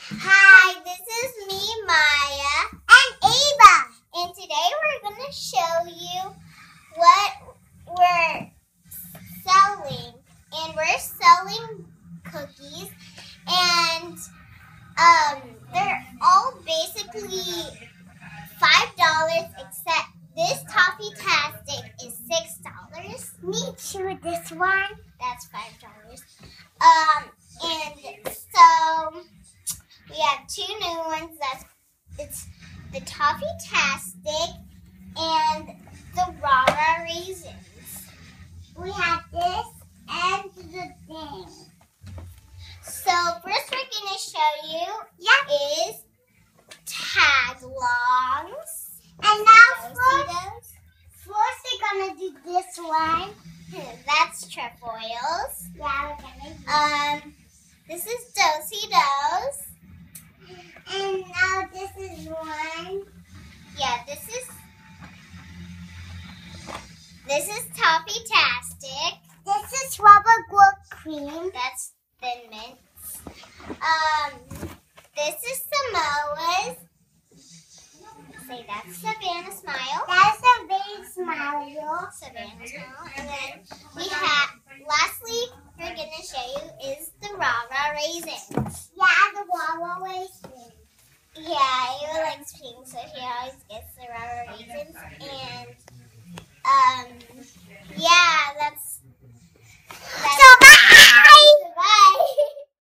Hi, this is me, Maiah and Avah, and today we're going to show you what we're selling. And we're selling cookies, and they're all basically $5, except this Toffee-tastic is $6. Me too, this one. That's $5. And so we have two new ones. It's the Toffee-tastic and the Rara raisins. We have this and the thing. So first we're going to show you is tag-longs. And now first we're gonna do this one. That's trefoils. Yeah, we're gonna do this is do-si-dos. And now this is one. Yeah, this is Toffee-tastic. This is rubber whipped cream. That's Thin Mints. This is Samoa's. Say that's Savannah Smile. That's a big smile. Savannah Smile. And then we have, lastly, we're going to show you is the Rara raisins. Yeah, the Wawa raisins. Yeah, he likes pink, so he always gets the Rara raisins. And, yeah, that's So